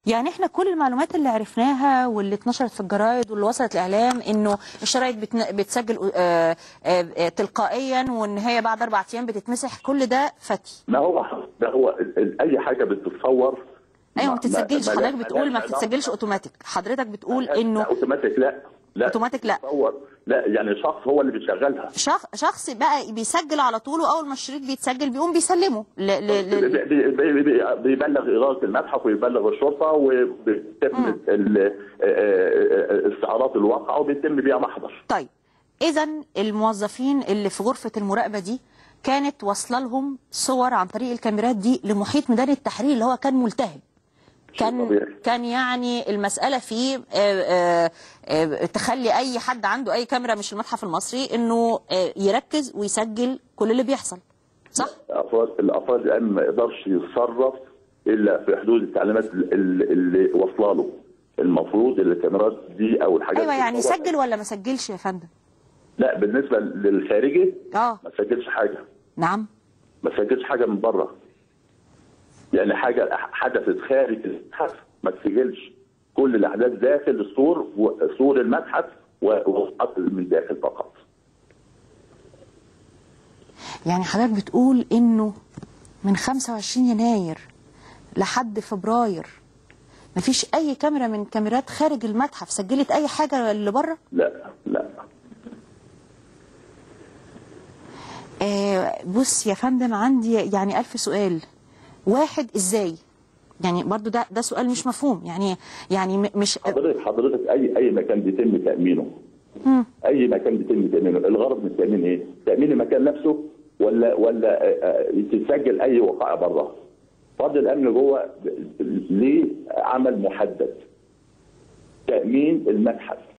يعني احنا كل المعلومات اللي عرفناها واللي اتنشرت في الجرايد واللي وصلت الاعلام انه الشرايط بتسجل تلقائيا وان هي بعد 4 ايام بتتمسح، كل ده فتي. ده هو اي حاجه بتتصور. ايوه ما بتتسجلش، حضرتك بتقول ما بتتسجلش اوتوماتيك، حضرتك بتقول انه لا اوتوماتيك، لا اوتوماتيك لا بتتصور، لا يعني شخص هو اللي بيشغلها، شخص بقى بيسجل على طول، واول ما الشريط بيتسجل بيقوم بيسلمه بيبلغ اداره المتحف ويبلغ الشرطه وبيتم استعارات الواقعه وبيتم بيها محضر. طيب اذا الموظفين اللي في غرفه المراقبه دي كانت واصله لهم صور عن طريق الكاميرات دي لمحيط ميدان التحرير اللي هو كان ملتهب، كان يعني المسألة فيه تخلي أي حد عنده أي كاميرا مش المتحف المصري إنه يركز ويسجل كل اللي بيحصل، صح؟ الأفراد الآن ما يقدرش يتصرف إلا في حدود التعليمات اللي واصله له. المفروض الكاميرات دي أو الحاجات أيوه يعني يسجل ولا ما سجلش يا فندم؟ لا بالنسبة للخارجي ما سجلش حاجة. نعم؟ ما سجلش حاجة من بره. يعني حاجه حدثت خارج المتحف ما تسجلش، كل الاحداث داخل سور المتحف ووصلت من داخل فقط. يعني حضرتك بتقول انه من 25 يناير لحد فبراير مفيش اي كاميرا من كاميرات خارج المتحف سجلت اي حاجه اللي بره؟ لا. بص يا فندم، عندي يعني 1000 سؤال. واحد، ازاي؟ يعني برضو ده سؤال مش مفهوم. يعني مش حضرتك اي مكان بيتم تامينه، اي مكان بيتم تامينه، الغرض من التامين ايه؟ تامين المكان نفسه ولا تسجل اي وقائع بره؟ فرد الامن جوه ليه عمل محدد تامين المتحف.